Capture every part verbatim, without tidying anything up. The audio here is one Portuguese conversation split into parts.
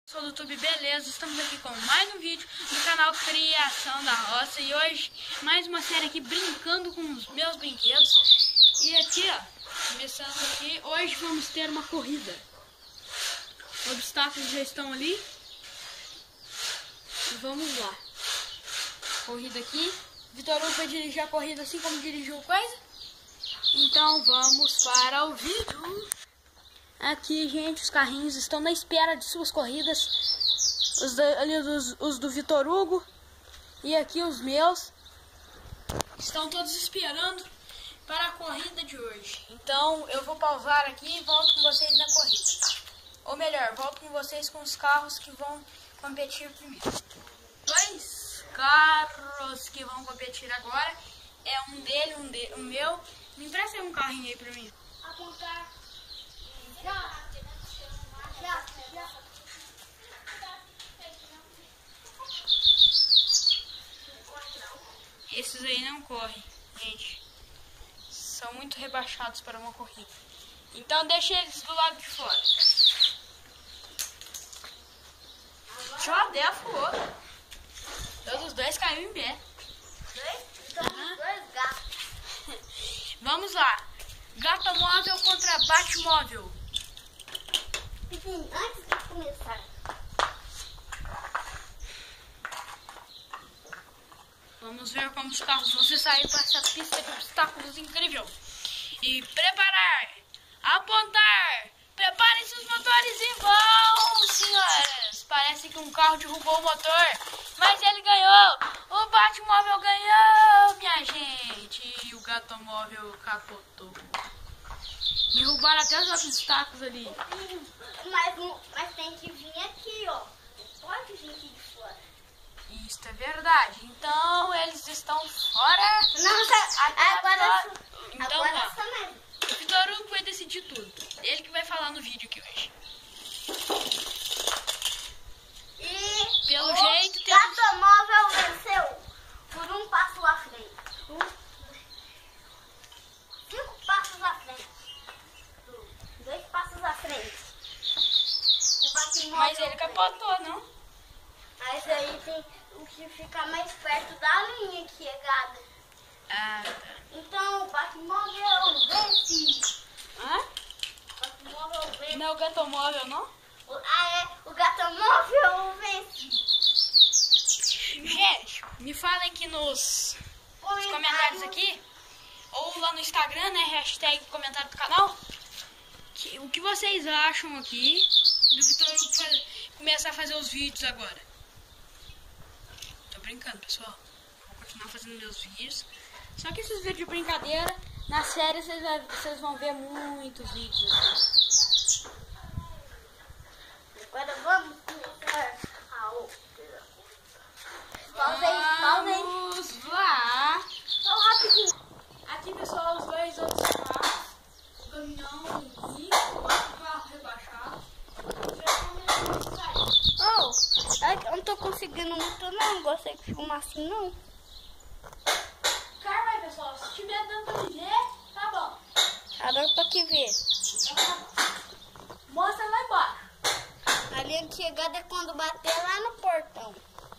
Sou do YouTube, beleza? Estamos aqui com mais um vídeo do canal Criação da Roça. E hoje, mais uma série aqui, brincando com os meus brinquedos. E aqui, ó, começando aqui, hoje vamos ter uma corrida. Os obstáculos já estão ali. E vamos lá. Corrida aqui. Vitor Hugo vai dirigir a corrida assim como dirigiu o coisa. Então vamos para o vídeo. Aqui, gente, os carrinhos estão na espera de suas corridas. Os, da, ali, os, os do Vitor Hugo. E aqui os meus. Estão todos esperando para a corrida de hoje. Então eu vou pausar aqui e volto com vocês na corrida. Ou melhor, volto com vocês com os carros que vão competir primeiro. Dois carros que vão competir agora. É um dele, um, de, um meu. Me empresta um carrinho aí pra mim. Apontar. Já. Já. Já. Esses aí não correm, gente. São muito rebaixados para uma corrida. Então deixa eles do lado de fora. Já deu o outro. Todos os dois caíram em pé. Dois? Uhum. Dois gatos. Vamos lá. Gato móvel contra Batmóvel. Antes de começar. Vamos ver como os carros vão se sair para essa pista de obstáculos incrível. E preparar, apontar, preparem seus motores e vão, senhoras. Parece que um carro derrubou o motor, mas ele ganhou. O Batmóvel ganhou, minha gente. E o Gatomóvel capotou. Derrubaram até os obstáculos ali. Mas, mas tem que vir aqui, ó. Pode vir aqui de fora. Isso é verdade. Então eles estão fora. Não, tá, agora, fora. Então, agora ó, o Vitor Hugo vai decidir tudo. Ele que vai falar no vídeo aqui hoje. E pelo o jeito temos... Gatomóvel venceu por um passo à frente. Um, cinco passos à frente. Dois passos à frente. O Batmóvel Mas ele capotou, não? Mas aí tem o que fica mais perto da linha que é gado. Ah, tá. Então o Batmóvel vence. Hã? O Batmóvel vence. Não é o Gatomóvel, não? O, ah, é. O Gatomóvel vence. Gente, me falem aqui nos, nos comentários aqui. Ou lá no Instagram, né? Hashtag comentário do canal. Que, o que vocês acham aqui do Vitor Hugo começar a fazer os vídeos agora? Tô brincando, pessoal. Vou continuar fazendo meus vídeos. Só que esses vídeos de brincadeira, na série vocês, vocês vão ver muitos vídeos. Agora vamos começar a outra. Pausa aí, pausa aí. Vamos lá. Só rapidinho. Aqui, pessoal, os dois outros carros. O caminhão e o carro rebaixado. Oh, eu não tô conseguindo muito não, não gostei de filmar assim não. Cara, vai, pessoal, se estiver dando pra me ver, tá bom. Tá dando pra que ver. Então, tá bom. Mostra lá embaixo. A linha de chegada é quando bater lá no portão.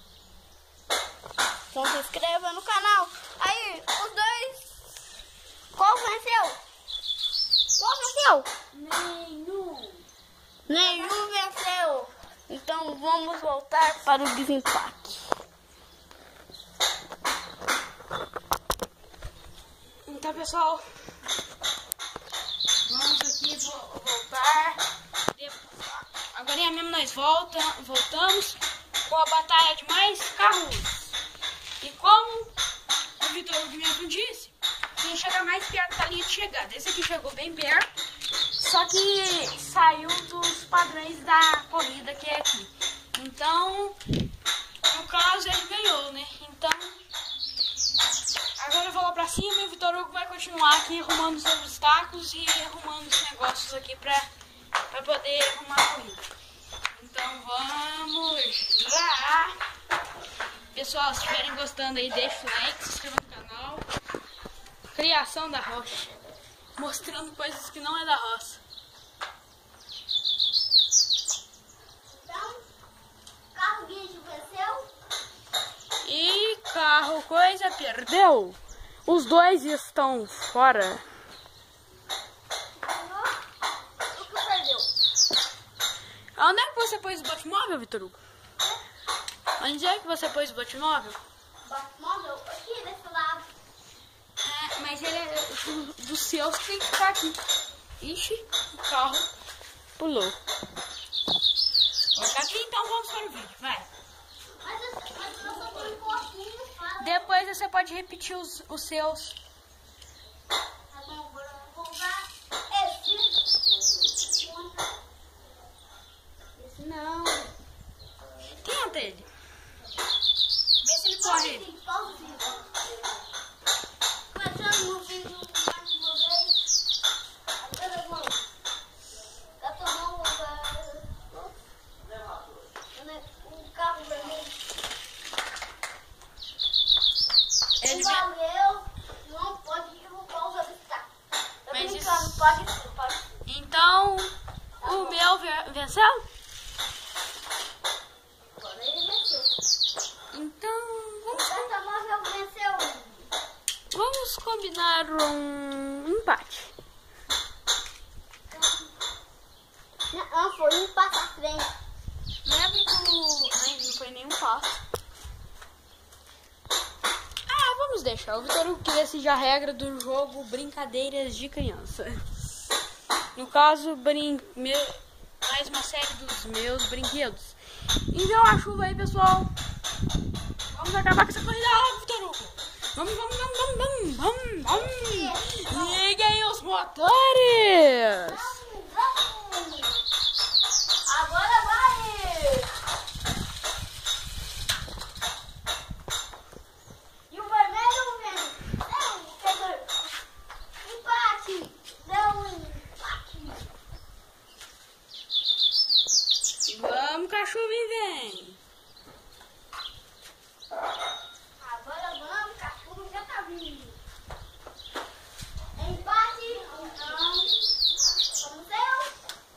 Então se inscreva no canal. Aí, os dois. Qual venceu? Qual venceu? Nenhum. Nenhum venceu. Então vamos voltar para o desempate. Então, pessoal, vamos aqui vo voltar. Agora mesmo nós volta, voltamos com a batalha de mais carros. E como o Vitor Hugo mesmo disse, quem chega mais perto da linha de chegada. Esse aqui chegou bem perto, só que saiu dos padrões da corrida que é aqui. Então, no caso, ele ganhou, né? Então, agora eu vou lá pra cima e o Vitor Hugo vai continuar aqui arrumando os obstáculos e arrumando os negócios aqui pra, pra poder arrumar a corrida. Então, vamos lá! Pessoal, se estiverem gostando aí, deixa o like, se inscreva no canal. Criação da Roça. Mostrando coisas que não é da roça. Então, você perdeu. Os dois estão fora. O que perdeu? Onde é que você pôs o Batmóvel, Vitor Hugo? Onde é que você pôs o Batmóvel? Batmóvel? Aqui, desse lado. É, mas ele é do- dos seus que tem que ficar aqui. Ixi, o carro pulou. Tá aqui, então vamos para o vídeo, vai. Mas, mas eu só tô um pouquinho, fala. Depois você pode repetir os, os seus. Tá bom, agora eu vou comprar esse. Esse não. Tenta ele. Vê se ele corre. Sim, sozinho. Mas eu não fiz um mais uma vez. Agora vamos. Já tomou o carro vermelho. Ele O já... valeu não pode derrubar os obstáculos. Eu Mas tô isso- brincando, pode sim, pode sim. Então, o meu ve- venceu? Agora ele venceu. Então, O vamos, automóvel venceu. vamos combinar um empate. Não, foi um passo à frente. Lembra que o... Ai, não foi nenhum passo. Ah, vamos deixar. O Vitor Hugo que decide a regra do jogo Brincadeiras de Criança. No caso, brin... meu... mais uma série dos meus brinquedos. Então a chuva aí, pessoal. Vamos acabar com essa corrida logo, Vitor Hugo. Vamos, vamos, vamos, vamos, vamos, vamos, vamos. Liguem os motores. Vamos, vamos. Agora vai. E o vermelho vem. Não, quer dizer, empate. Deu um empate. Vamos, cachorro, e vem. Agora vamos, cachorro já tá vindo. Empate, então. Vamos eu.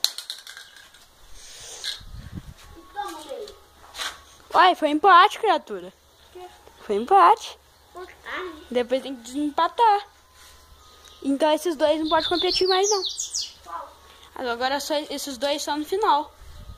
E toma ele. Uai, foi empate, criatura. Foi empate. Ah, Depois tem que desempatar. Então esses dois não podem competir mais, não. qual? Mas agora só esses dois só no final.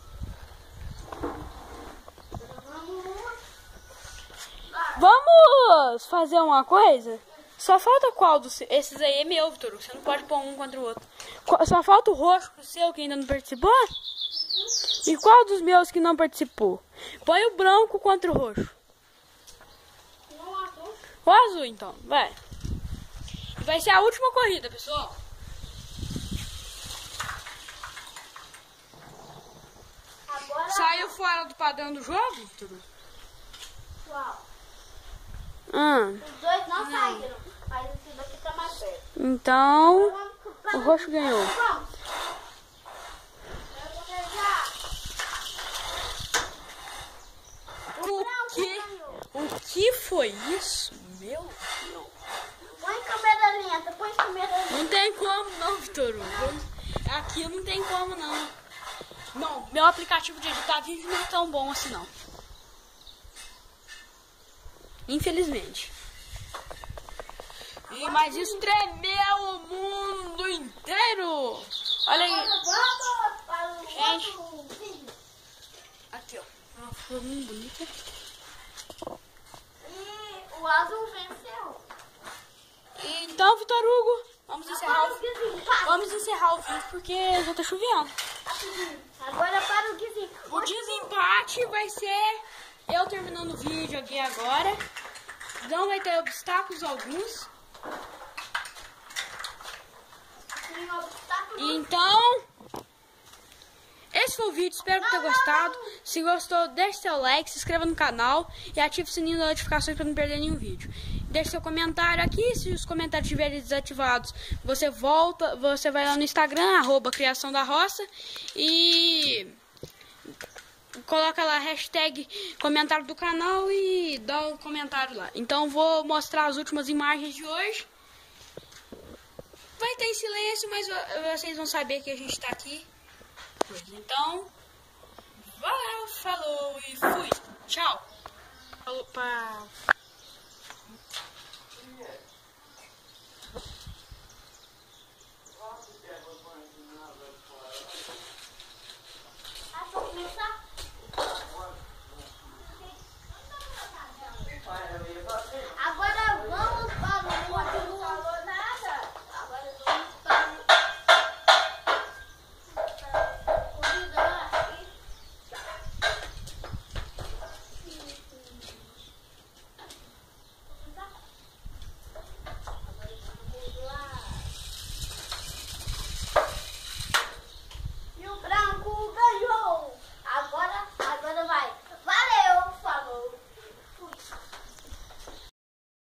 Vamos fazer uma coisa? Só falta qual dos... Esses aí é meu, Vitor. Você não pode pôr um contra o outro. Qual- Só falta o roxo, o seu, que ainda não participou. E qual dos meus que não participou? Põe o branco contra o roxo. Não azul. O azul, então. Vai. E vai ser a última corrida, pessoal. Agora Saiu fora do padrão do jogo, Vitor? qual? Ah, Os dois não saíram, mas esse daqui tá mais perto. então Vamos pro- o roxo ganhou. Vamos. Eu vou ganhar. O O branco que? ganhou. O que foi isso? Meu Deus. Põe câmera lenta, põe câmera lenta. Não tem como não, Vitor. Aqui não tem como não. Não, meu aplicativo de editar vídeo não é tão bom assim não. Infelizmente. E, mas isso tremeu o mundo inteiro. Olha aí. Agora vamos para o Gente. outro vídeo. Aqui, ó. Ah, ficou muito bonito. E o azul venceu. Então, Vitor Hugo, vamos encerrar Agora o o vídeo. desempate. Vamos encerrar o vídeo porque já tá chovendo. Agora para o desempate. O desempate vai ser eu terminando o vídeo aqui agora. Não vai ter obstáculos alguns. Tem um obstáculo. Então, esse foi o vídeo. Espero que tenha gostado. Se gostou, deixe seu like, se inscreva no canal e ative o sininho das notificações para não perder nenhum vídeo. Deixe seu comentário aqui. Se os comentários estiverem desativados, você volta, você vai lá no Instagram, arroba Criação da Roça, e coloca lá a hashtag comentário do canal e dá o comentário lá. Então vou mostrar as últimas imagens de hoje. Vai ter em silêncio, mas vocês vão saber que a gente tá aqui. Então, valeu, falou e fui. Tchau. Falou, pá.